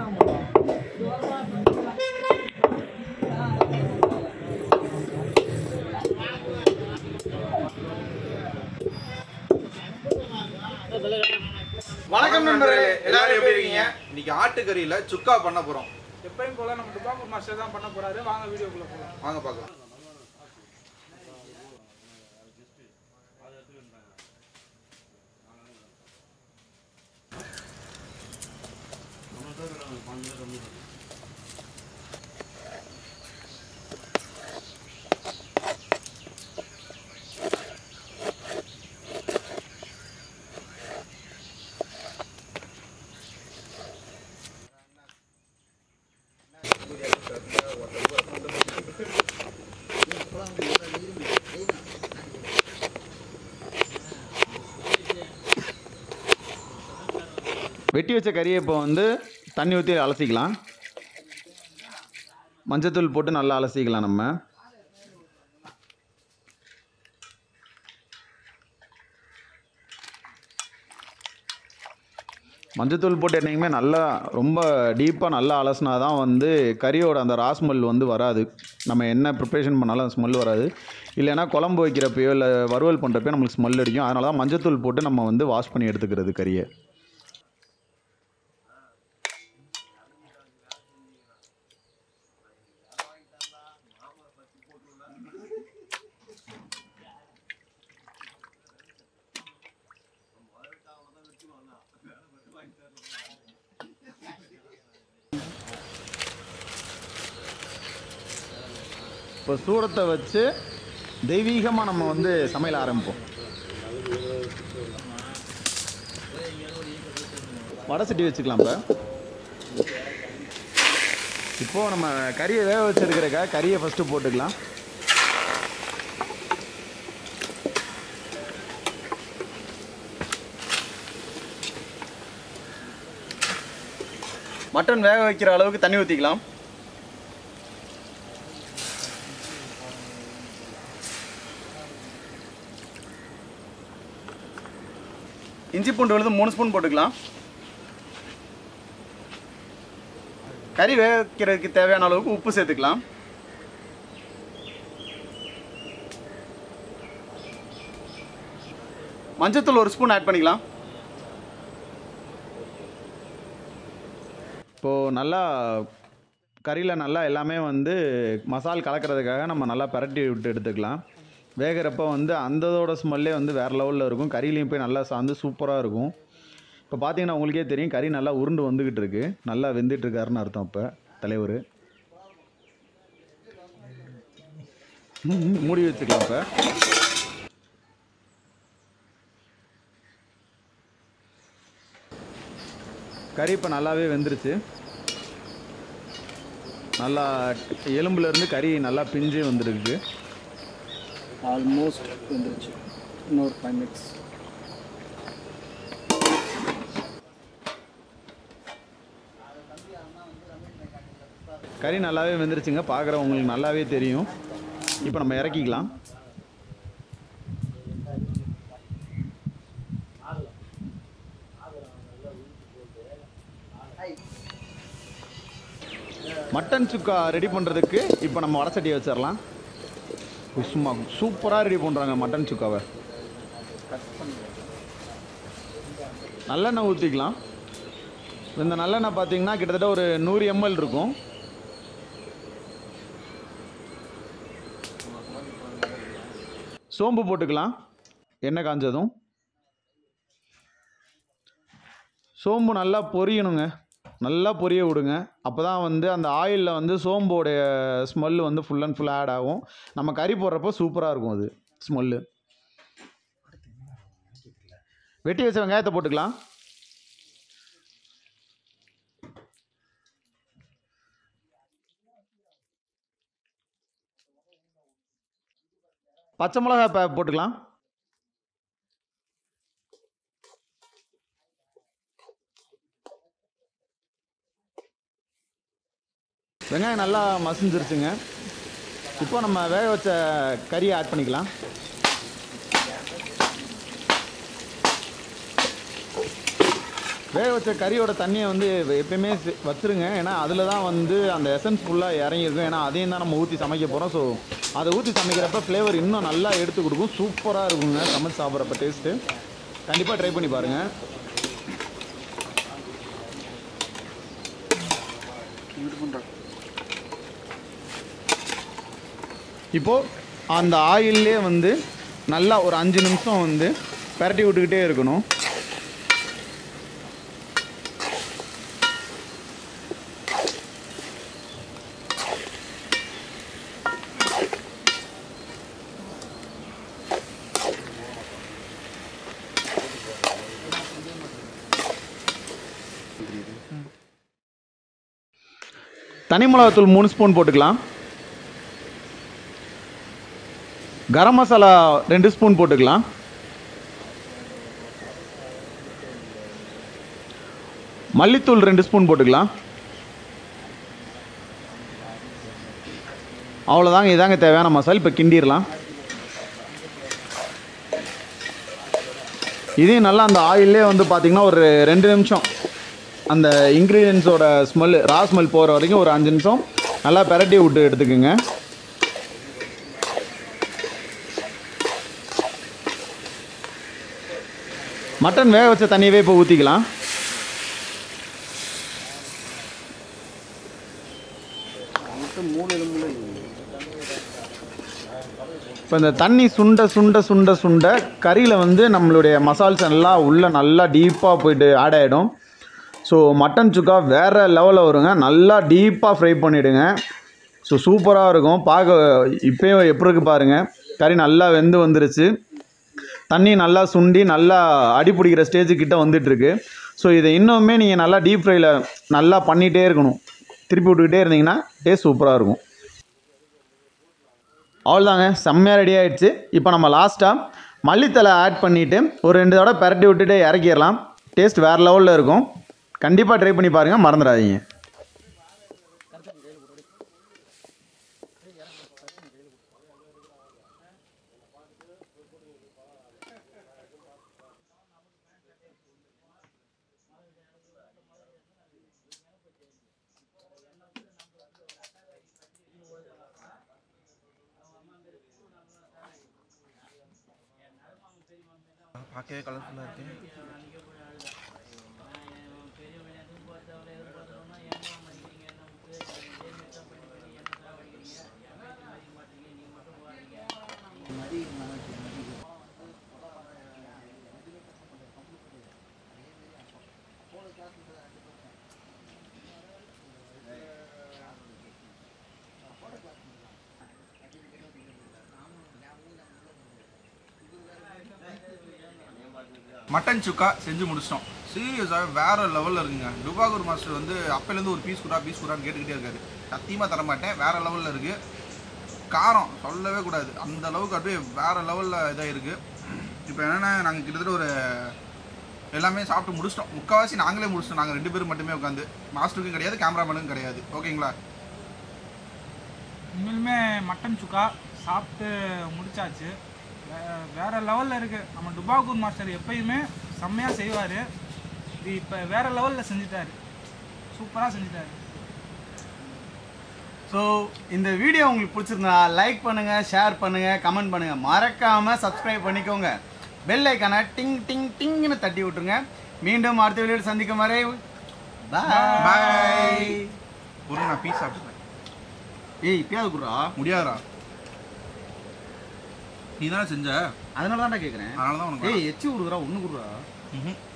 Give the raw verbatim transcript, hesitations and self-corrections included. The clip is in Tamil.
வணக்கம் நண்பர்களே, எல்லாரும் எப்படி இருக்கீங்க? இன்னைக்கு ஆட்டுக்கறியில சுக்கா பண்ண போறோம். எப்பயும் போல நம்ம துபாக்கூர் மாஸ்டர் தான் பண்ண போறாரு. வாங்க வீடியோக்குள்ள போலாம். வாங்க பார்க்கலாம். வெட்டி வச்ச கறியை இப்போ வந்து தண்ணி ஊற்றி அலசிக்கலாம். மஞ்சத்தூள் போட்டு நல்லா அலசிக்கலாம். நம்ம மஞ்சத்தூள் போட்டு என்னைக்குமே நல்லா ரொம்ப டீப்பாக நல்லா அலசினா தான் வந்து கறியோட அந்த ரா ஸ்மெல் வந்து வராது. நம்ம என்ன ப்ரிப்ரேஷன் பண்ணாலும் அந்த ஸ்மெல் வராது. இல்லைன்னா குழம்பு வைக்கிறப்பையோ இல்லை வறுவல் பண்ணுறப்பையோ நம்மளுக்கு ஸ்மெல் அடிக்கும். அதனால தான் மஞ்சத்தூள் போட்டு நம்ம வந்து வாஷ் பண்ணி எடுத்துக்கிறது கறியை. இப்போ சூடத்தை வச்சு தெய்வீகமாக நம்ம வந்து சமையல் ஆரம்பிப்போம். வடை சட்டி வச்சுக்கலாம். இப்போ இப்போது நம்ம கறியை வேக வச்சுருக்கிறக்கா கறியை ஃபஸ்ட்டு போட்டுக்கலாம். மட்டன் வேக வைக்கிற அளவுக்கு தண்ணி ஊற்றிக்கலாம். இஞ்சி பூண்டு விழுது மூணு ஸ்பூன் போட்டுக்கலாம். கறி வேக வைக்கிறதுக்கு தேவையான அளவுக்கு உப்பு சேர்த்துக்கலாம். மஞ்சத்தூள் ஒரு ஸ்பூன் ஆட் பண்ணிக்கலாம். இப்போது நல்லா கறியில் நல்லா எல்லாமே வந்து மசால் கலக்கிறதுக்காக நம்ம நல்லா பரட்டி விட்டு எடுத்துக்கலாம். வேகிறப்ப வந்து அந்ததோட ஸ்மெல்லே வந்து வேறு லெவலில் இருக்கும். கறியிலையும் போய் நல்லா சார்ந்து சூப்பராக இருக்கும். இப்போ பார்த்தீங்கன்னா உங்களுக்கே தெரியும் கறி நல்லா உருண்டு வந்துக்கிட்டு இருக்கு. நல்லா வெந்துட்டுருக்காருன்னு அர்த்தம். இப்போ தலைவர் மூடி வச்சுக்கலாம். இப்போ கறி இப்போ நல்லாவே வெந்துருச்சு. நல்லா எலும்புலேருந்து கறி நல்லா பிஞ்சு வந்துருக்கு. ஆல்மோஸ்ட் வந்துருச்சு. இன்னொரு ஃபைவ் மினிட்ஸ். கறி நல்லாவே வெந்துருச்சுங்க. பார்க்குறவங்களுக்கு நல்லாவே தெரியும். இப்போ நம்ம இறக்கிக்கலாம். மட்டன் சுக்கா ரெடி பண்ணுறதுக்கு இப்போ நம்ம வடை சட்டியை வச்சிடலாம். சும்மா சூப்பராக ரெடி பண்ணுறாங்க மட்டன் சுக்காவை. நல்லெண்ணெய் ஊற்றிக்கலாம். இந்த நல்லெண்ணெய் பார்த்தீங்கன்னா கிட்டத்தட்ட ஒரு நூறு எம்எல் இருக்கும். சோம்பு போட்டுக்கலாம். எண்ணெய் காஞ்சதும் சோம்பு நல்லா பொரியணுங்க. நல்லா பொரிய விடுங்க. அப்போ தான் வந்து அந்த ஆயிலில் வந்து சோம்போடைய ஸ்மெல்லு வந்து ஃபுல் அண்ட் ஃபுல் ஆட் ஆகும். நம்ம கறி போடுறப்போ சூப்பராக இருக்கும் அது ஸ்மெல்லு. வெட்டி வச்ச வெங்காயத்தை போட்டுக்கலாம். பச்சை மிளகாய் போட்டுக்கலாம். வெங்காயம் நல்லா மசிஞ்சிருச்சுங்க. இப்போ நம்ம வேக வச்ச கறியை ஆட் பண்ணிக்கலாம். வேக வச்ச கறியோட தண்ணியை வந்து எப்பயுமே வச்சுருங்க. ஏன்னா அதில் தான் வந்து அந்த எசன்ஸ் ஃபுல்லாக இறங்கியிருக்கும். ஏன்னா அதையும் தான் நம்ம ஊற்றி சமைக்க போகிறோம். ஸோ அதை ஊற்றி சமைக்கிறப்ப ஃப்ளேவர் இன்னும் நல்லா எடுத்து கொடுக்கும். சூப்பராக இருக்குங்க சமைச்சு சாப்பிட்றப்ப டேஸ்ட்டு. கண்டிப்பாக ட்ரை பண்ணி பாருங்கள். இப்போது அந்த ஆயிலே வந்து நல்லா ஒரு அஞ்சு நிமிஷம் வந்து பரட்டி விட்டுக்கிட்டே இருக்கணும். தனி மிளகாத்தூள் மூணு ஸ்பூன் போட்டுக்கலாம். கரம் மசாலா ரெண்டு ஸ்பூன் போட்டுக்கலாம். மல்லித்தூள் ரெண்டு ஸ்பூன் போட்டுக்கலாம். அவ்வளோதாங்க, இதாங்க தேவையான மசாலா. இப்போ கிண்டிடலாம். இதையும் நல்லா அந்த ஆயிலே வந்து பார்த்திங்கன்னா ஒரு ரெண்டு நிமிஷம் அந்த இன்க்ரீடியன்ஸோட ஸ்மெல் ரா ஸ்மெல் போகிற வரைக்கும் ஒரு அஞ்சு நிமிஷம் நல்லா பெரட்டி விட்டு எடுத்துக்குங்க. மட்டன் வேக வச்ச தண்ணியவே இப்போ ஊற்றிக்கலாம். இப்போ இந்த தண்ணி சுண்ட சுண்ட சுண்ட சுண்ட கறியில் வந்து நம்மளுடைய மசால்ஸ் எல்லாம் உள்ளே நல்லா டீப்பாக போயிட்டு ஆட் ஆகிடும். ஸோ மட்டன் சுக்கா வேறு லெவலில் வருங்க. நல்லா டீப்பாக ஃப்ரை பண்ணிவிடுங்க. ஸோ சூப்பராக இருக்கும். பார்க்க இப்போயே எப்படி இருக்குது பாருங்கள். கறி நல்லா வெந்து வந்துருச்சு. தண்ணி நல்லா சுண்டி நல்லா அடி பிடிக்கிற ஸ்டேஜுக்கிட்ட வந்துட்டுருக்கு. ஸோ இதை இன்னுமே நீங்கள் நல்லா டீப் ஃப்ரையில் நல்லா பண்ணிகிட்டே இருக்கணும். திருப்பி விட்டுக்கிட்டே இருந்தீங்கன்னா டேஸ்ட் சூப்பராக இருக்கும். அவ்வளோதாங்க, செம்மையாக ரெடி ஆகிடுச்சு. இப்போ நம்ம லாஸ்ட்டாக மல்லித்தலை ஆட் பண்ணிவிட்டு ஒரு ரெண்டு தடவை பரட்டி விட்டுட்டு இறக்கிடலாம். டேஸ்ட் வேறு லெவலில் இருக்கும். கண்டிப்பாக ட்ரை பண்ணி பாருங்கள், மறந்துடாதீங்க. பார்க்கவே கலர்ஃபுல்லாக இருக்கு. மட்டன் சுக்கா செஞ்சு முடிச்சிட்டோம். சீரியஸாக வேறு லெவலில் இருக்குங்க. டுபாகூர் மாஸ்டர் வந்து அப்போலேருந்து ஒரு பீஸ் குடா பீஸ் குடான்னு கேட்டுக்கிட்டே இருக்காரு. சத்தியமாக தரமாட்டேன். வேறு லெவலில் இருக்குது. காரம் சொல்லவே கூடாது, அந்த அளவுக்கு அப்படியே வேறு லெவலில் இதாக இருக்குது. இப்போ என்னென்னா நாங்கள் கிட்டத்தட்ட ஒரு எல்லாமே சாப்பிட்டு முடிச்சிட்டோம். முக்கால்வாசி நாங்களே முடிச்சிட்டோம். நாங்கள் ரெண்டு பேரும் மட்டுமே உட்காந்து. மாஸ்டருக்கும் கிடையாது, கேமராமேனுக்கும் கிடையாது. ஓகேங்களா? உண்மையிலுமே மட்டன் சுக்கா சாப்பிட்டு முடிச்சாச்சு. வேறு லெவலில் இருக்குது. நம்ம டுபாகூர் மாஸ்டர் எப்பயுமே செம்மையாக செய்வார். இது இப்போ வேறு லெவலில் செஞ்சுட்டாரு. சூப்பராக செஞ்சுட்டாரு. ஸோ இந்த வீடியோ உங்களுக்கு பிடிச்சிருந்தா லைக் பண்ணுங்கள், ஷேர் பண்ணுங்கள், கமெண்ட் பண்ணுங்கள். மறக்காமல் சப்ஸ்கிரைப் பண்ணிக்கோங்க. பெல் ஐக்கானை டிங் டிங் டிங்னு தட்டி விட்டுருங்க. மீண்டும் அடுத்த வீடியோவில் சந்திக்கும் வரை பாய். ஒரு நான் பீஸ் சாப்பிட்டேன். ஏய் இப்பயாவது குடுறா. முடியாதுடா, நீ தானே செஞ்ச, அதனால தான்டா கேட்குறேன். அதனால தான் உனக்கு. ஏய் எச்சு கொடுக்குறா, ஒன்று கொடுறா.